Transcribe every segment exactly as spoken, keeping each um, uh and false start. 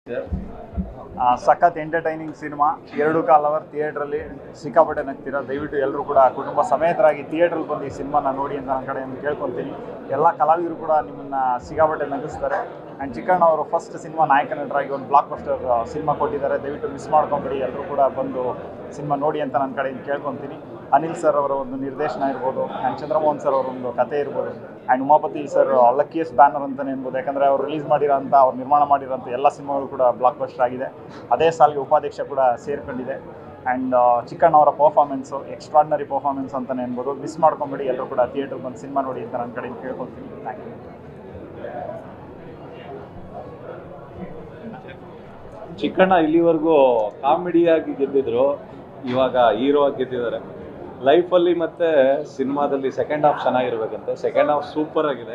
ಸಖತ್ entertaining cinema. ಎರಡು ಕಾಲ್ ಅವರ್ ಥಿಯೇಟ್ರಲ್ಲಿ ಸಿಕ್ಕಾಪಟ್ಟೆ ನಗ್ತೀರಾ. ದಯವಿಟ್ಟು ಎಲ್ಲರೂ ಕೂಡ ಕುಟುಂಬ ಸಮೇತರಾಗಿ ಥಿಯೇಟ್ರಲ್ಲಿ ಬಂದು ಈ ಸಿನಿಮಾನ ನೋಡಿ ಅಂತ ನನ್ನ ಕಡೆಯಿಂದ ಕೇಳ್ಕೊತೀನಿ. ಎಲ್ಲ ಕಲಾವಿದರು ಕೂಡ ನಿಮ್ಮನ್ನು ಸಿಕ್ಕಾಪಟ್ಟೆ ನಗಿಸ್ತಾರೆ. ಆ್ಯಂಡ್ ಚಿಕ್ಕಣ್ಣ ಅವರು ಫಸ್ಟ್ ಸಿನಿಮಾ ನಾಯಕ ನಟರಾಗಿ ಒಂದು ಬ್ಲಾಕ್ ಬಸ್ಟರ್ ಸಿನಿಮಾ ಕೊಟ್ಟಿದ್ದಾರೆ. ದಯವಿಟ್ಟು ಮಿಸ್ ಮಾಡ್ಕೊಂಬಿಡಿ, ಎಲ್ಲರೂ ಕೂಡ ಬಂದು ಸಿನಿಮಾ ನೋಡಿ ಅಂತ ನನ್ನ ಕಡೆಯಿಂದ ಕೇಳ್ಕೊತೀನಿ. ಅನಿಲ್ ಸರ್ ಅವರ ಒಂದು ನಿರ್ದೇಶನ ಇರ್ಬೋದು, ಆ್ಯಂಡ್ ಚಂದ್ರಮೋಹನ್ ಸರ್ ಅವರ ಒಂದು ಕತೆ ಇರ್ಬೋದು, and Umapathi sir luckiest banner ಅಂತಲೇ ಅನ್ಬೋದು. ಯಾಕಂದರೆ ಅವರು ರಿಲೀಸ್ ಮಾಡಿರೋಂಥ, ಅವ್ರು ನಿರ್ಮಾಣ ಮಾಡಿರೋಂಥ ಎಲ್ಲ ಸಿನಿಮಾಗಳು ಕೂಡ ಬ್ಲಾಕ್ ಬಸ್ಟರ್ ಆಗಿದೆ. ಅದೇ ಸಾಲಿಗೆ ಉಪಾಧ್ಯಕ್ಷ ಕೂಡ ಸೇರ್ಕೊಂಡಿದೆ. ಆ್ಯಂಡ್ ಚಿಕ್ಕಣ್ಣ ಅವರ ಪರ್ಫಾರ್ಮೆನ್ಸು ಎಕ್ಸ್ಟ್ರಾರ್ಡಿನರಿ ಪರ್ಫಾರ್ಮೆನ್ಸ್ ಅಂತಲೇ ಅನ್ಬೋದು. ಮಿಸ್ ಮಾಡ್ಕೊಂಬಿಡಿ, ಎಲ್ಲರೂ ಕೂಡ ಥಿಯೇಟ್ರಿಗೆ ಬಂದು ಸಿನಿಮಾ ನೋಡಿ ಅಂತ ನನ್ನ ಕಡೆಯಿಂದ ಕೇಳ್ಕೊತೀನಿ. Thank you. ಚಿಕ್ಕಣ್ಣ ಇಲ್ಲಿವರೆಗೂ ಕಾಮಿಡಿಯಾಗಿ ಗೆದ್ದಿದ್ರು, ಇವಾಗ ಹೀರೋ ಆಗಿ ಗೆದ್ದಿದ್ದಾರೆ. ಲೈಫಲ್ಲಿ ಮತ್ತು ಸಿನಿಮಾದಲ್ಲಿ ಸೆಕೆಂಡ್ ಹಾಫ್ ಚೆನ್ನಾಗಿರ್ಬೇಕಂತೆ. ಸೆಕೆಂಡ್ ಹಾಫ್ ಸೂಪರ್ ಆಗಿದೆ.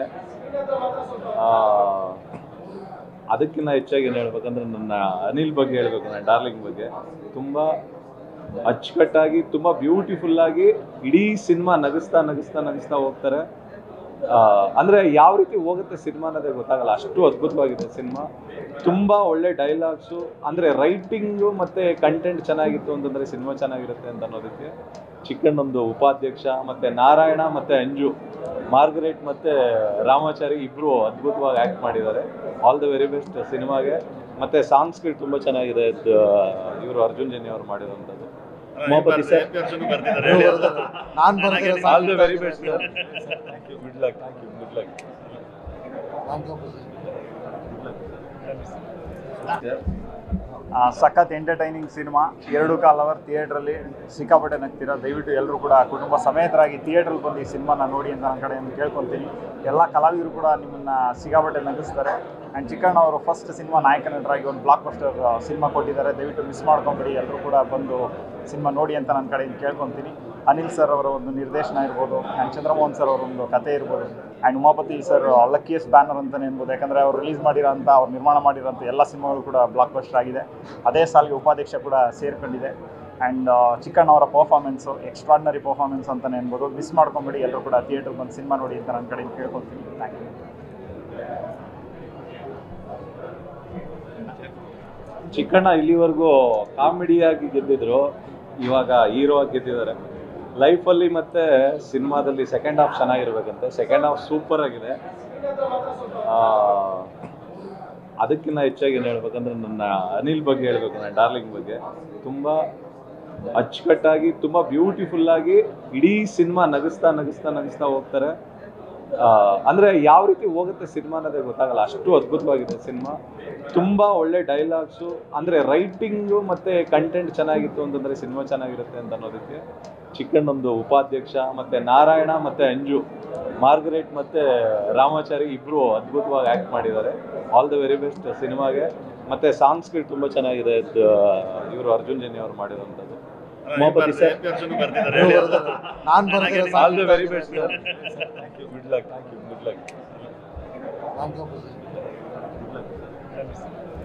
ಅದಕ್ಕಿಂತ ಹೆಚ್ಚಾಗಿ ಏನು ಹೇಳ್ಬೇಕಂದ್ರೆ ನನ್ನ ಅನಿಲ್ ಬಗ್ಗೆ ಹೇಳಬೇಕು, ನನ್ನ ಡಾರ್ಲಿಂಗ್ ಬಗ್ಗೆ. ತುಂಬ ಅಚ್ಚುಕಟ್ಟಾಗಿ, ತುಂಬ ಬ್ಯೂಟಿಫುಲ್ಲಾಗಿ ಇಡೀ ಸಿನಿಮಾ ನಗಿಸ್ತಾ ನಗಿಸ್ತಾ ನಗಿಸ್ತಾ ಹೋಗ್ತಾರೆ. ಅಂದರೆ ಯಾವ ರೀತಿ ಹೋಗುತ್ತೆ ಸಿನಿಮಾ ಅನ್ನೋದೇ ಗೊತ್ತಾಗಲ್ಲ, ಅಷ್ಟು ಅದ್ಭುತವಾಗಿದೆ ಸಿನಿಮಾ. ತುಂಬ ಒಳ್ಳೆ ಡೈಲಾಗ್ಸು, ಅಂದರೆ ರೈಟಿಂಗು ಮತ್ತು ಕಂಟೆಂಟ್ ಚೆನ್ನಾಗಿತ್ತು ಅಂತಂದರೆ ಸಿನಿಮಾ ಚೆನ್ನಾಗಿರುತ್ತೆ ಅಂತ ಅನ್ನೋದಕ್ಕೆ ಚಿಕ್ಕಣ್ಣೊಂದು ಉಪಾಧ್ಯಕ್ಷ ಮತ್ತು ನಾರಾಯಣ ಮತ್ತು ಅಂಜು, ಮಾರ್ಗರೇಟ್ ಮತ್ತು ರಾಮಾಚಾರಿ ಇಬ್ಬರು ಅದ್ಭುತವಾಗಿ ಆ್ಯಕ್ಟ್ ಮಾಡಿದ್ದಾರೆ. ಆಲ್ ದ ವೆರಿ ಬೆಸ್ಟ್ ಸಿನಿಮಾಗೆ. ಮತ್ತು ಸಾಂಗ್ಸ್ಗಳು ತುಂಬ ಚೆನ್ನಾಗಿದೆ. ಇವರು ಅರ್ಜುನ್ ಜನ್ಯ ಅವರು ಮಾಡಿರೋಂಥದ್ದು. Umapathi sir, all the very best sir. Thank you, good luck. Thank you, good luck. ಸಖತ್ ಎಂಟರ್ಟೈನಿಂಗ್ ಸಿನಿಮಾ. ಎರಡು ಕಾಲ್ ಅವರ್ ಥಿಯೇಟ್ರಲ್ಲಿ ಸಿಕ್ಕಾಪಟ್ಟೆ ನಗ್ತೀರಾ. ದಯವಿಟ್ಟು ಎಲ್ಲರೂ ಕೂಡ ಕುಟುಂಬ ಸಮೇತರಾಗಿ ಥಿಯೇಟ್ರಲ್ಲಿ ಬಂದು ಈ ಸಿನಿಮಾನ ನೋಡಿ ಅಂತ ನನ್ನ ಕಡೆಯಿಂದ ಕೇಳ್ಕೊತೀನಿ. ಎಲ್ಲ ಕಲಾವಿದರು ಕೂಡ ನಿಮ್ಮನ್ನು ಸಿಕ್ಕಾಪಟ್ಟೆ ನಗಿಸ್ತಾರೆ. ಆ್ಯಂಡ್ ಚಿಕ್ಕಣ್ಣ ಅವರು ಫಸ್ಟ್ ಸಿನಿಮಾ ನಾಯಕ ನಟರಾಗಿ ಒಂದು ಬ್ಲಾಕ್ ಬಸ್ಟರ್ ಸಿನಿಮಾ ಕೊಟ್ಟಿದ್ದಾರೆ. ದಯವಿಟ್ಟು ಮಿಸ್ ಮಾಡ್ಕೊಂಬಿಡಿ, ಎಲ್ಲರೂ ಕೂಡ ಬಂದು ಸಿನಿಮಾ ನೋಡಿ ಅಂತ ನನ್ನ ಕಡೆಯಿಂದ ಕೇಳ್ಕೊತೀನಿ. ಅನಿಲ್ ಸರ್ ಅವರ ಒಂದು ನಿರ್ದೇಶನ ಇರ್ಬೋದು, ಆ್ಯಂಡ್ ಚಂದ್ರಮೋಹನ್ ಸರ್ ಅವರ ಒಂದು ಕತೆ ಇರ್ಬೋದು, and Umapathi sir luckiest banner ಅಂತಲೇ ಅನ್ಬೋದು. ಯಾಕಂದರೆ ಅವರು ರಿಲೀಸ್ ಮಾಡಿರೋಂಥ, ಅವ್ರು ನಿರ್ಮಾಣ ಮಾಡಿರೋಂಥ ಎಲ್ಲ ಸಿನಿಮಾಗಳು ಕೂಡ ಬ್ಲಾಕ್ ಬಸ್ಟರ್ ಆಗಿದೆ. ಅದೇ ಸಾಲಿಗೆ ಉಪಾಧ್ಯಕ್ಷ ಕೂಡ ಸೇರ್ಕೊಂಡಿದೆ. ಆ್ಯಂಡ್ ಚಿಕ್ಕಣ್ಣ ಅವರ ಪರ್ಫಾರ್ಮೆನ್ಸು ಎಕ್ಸ್ಟ್ರಾರ್ಡಿನರಿ ಪರ್ಫಾರ್ಮೆನ್ಸ್ ಅಂತಲೇ ಅನ್ಬೋದು. ಮಿಸ್ ಮಾಡ್ಕೊಂಬಿಡಿ, ಎಲ್ಲರೂ ಕೂಡ ಥಿಯೇಟ್ರಿಗೆ ಬಂದು ಸಿನಿಮಾ ನೋಡಿ ಅಂತ ನನ್ನ ಕಡೆಯಿಂದ ಕೇಳ್ಕೊತೀನಿ. Thank you. ಚಿಕ್ಕಣ್ಣ ಇಲ್ಲಿವರೆಗೂ ಕಾಮಿಡಿಯಾಗಿ ಗೆದ್ದಿದ್ರು, ಇವಾಗ ಹೀರೋ ಆಗಿ ಗೆದ್ದಿದ್ದಾರೆ. ಲೈಫಲ್ಲಿ ಮತ್ತು ಸಿನಿಮಾದಲ್ಲಿ ಸೆಕೆಂಡ್ ಹಾಫ್ ಚೆನ್ನಾಗಿರ್ಬೇಕಂತೆ. ಸೆಕೆಂಡ್ ಹಾಫ್ ಸೂಪರ್ ಆಗಿದೆ. ಅದಕ್ಕಿಂತ ಹೆಚ್ಚಾಗಿ ಏನು ಹೇಳ್ಬೇಕಂದ್ರೆ ನನ್ನ ಅನಿಲ್ ಬಗ್ಗೆ ಹೇಳಬೇಕು, ನನ್ನ ಡಾರ್ಲಿಂಗ್ ಬಗ್ಗೆ. ತುಂಬ ಅಚ್ಚುಕಟ್ಟಾಗಿ, ತುಂಬ ಬ್ಯೂಟಿಫುಲ್ಲಾಗಿ ಇಡೀ ಸಿನಿಮಾ ನಗಿಸ್ತಾ ನಗಿಸ್ತಾ ನಗಿಸ್ತಾ ಹೋಗ್ತಾರೆ. ಅಂದರೆ ಯಾವ ರೀತಿ ಹೋಗುತ್ತೆ ಸಿನಿಮಾ ಅನ್ನೋದೇ ಗೊತ್ತಾಗಲ್ಲ, ಅಷ್ಟು ಅದ್ಭುತವಾಗಿದೆ ಸಿನಿಮಾ. ತುಂಬ ಒಳ್ಳೆ ಡೈಲಾಗ್ಸು, ಅಂದರೆ ರೈಟಿಂಗು ಮತ್ತು ಕಂಟೆಂಟ್ ಚೆನ್ನಾಗಿತ್ತು ಅಂತಂದರೆ ಸಿನಿಮಾ ಚೆನ್ನಾಗಿರುತ್ತೆ ಅಂತ ಅನ್ನೋದಕ್ಕೆ ಚಿಕ್ಕಣ್ಣೊಂದು ಉಪಾಧ್ಯಕ್ಷ ಮತ್ತು ನಾರಾಯಣ ಮತ್ತು ಅಂಜು, ಮಾರ್ಗರೇಟ್ ಮತ್ತು ರಾಮಾಚಾರಿ ಇಬ್ಬರು ಅದ್ಭುತವಾಗಿ ಆ್ಯಕ್ಟ್ ಮಾಡಿದ್ದಾರೆ. ಆಲ್ ದ ವೆರಿ ಬೆಸ್ಟ್ ಸಿನಿಮಾಗೆ. ಮತ್ತು ಸಾಂಗ್ಸ್ಗಳು ತುಂಬ ಚೆನ್ನಾಗಿದೆ. ಇವರು ಅರ್ಜುನ್ ಜನ್ಯ ಅವರು ಮಾಡಿರೋಂಥದ್ದು. Umapathi sir, all the very best sir. Thank you, good luck. Thank you, good luck.